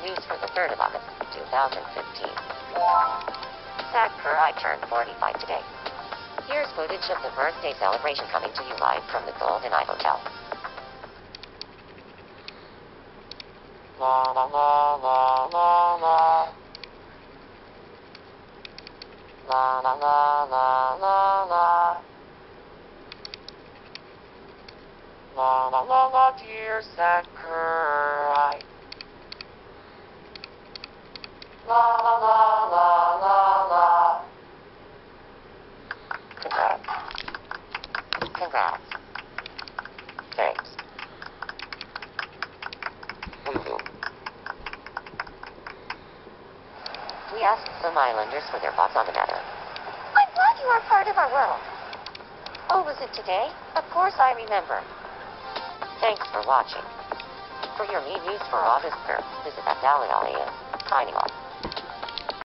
news for the 3rd of August, 2015. Sakurai turned 45 today. Here's footage of the birthday celebration coming to you live from the Golden Eye Hotel. La la la la la la. La la la la la la. La la la la, dear Sakurai. La la la la la la. Congrats. Congrats. Thanks. We asked some islanders for their thoughts on the matter. I'm glad you are part of our world. Oh, was it today? Of course I remember. Thanks for watching. For your news for August 3rd, visit @Dalidalia. Signing off.